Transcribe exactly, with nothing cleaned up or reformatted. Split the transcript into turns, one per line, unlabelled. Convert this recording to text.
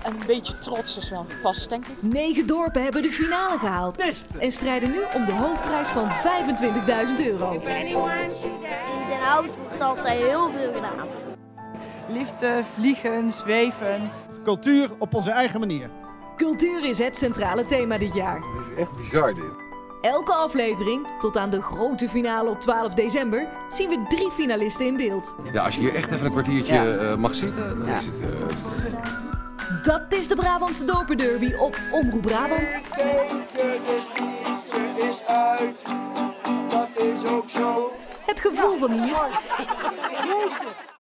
een beetje trots is wel gepast, denk ik.
Negen dorpen hebben de finale gehaald en strijden nu om de hoofdprijs van vijfentwintigduizend euro.
In Den Hout wordt altijd heel veel gedaan.
Liefde, vliegen, zweven.
Cultuur op onze eigen manier.
Cultuur is het centrale thema dit jaar.
Het is echt bizar dit.
Elke aflevering, tot aan de grote finale op twaalf december, zien we drie finalisten in beeld.
Ja, als je hier echt even een kwartiertje
Ja.
uh, mag zitten, dan
Ja.
is het uh, is het gek.
Dat is de Brabantse dorpenderby op Omroep Brabant.
Is uit, dat is ook zo.
Het gevoel van hier.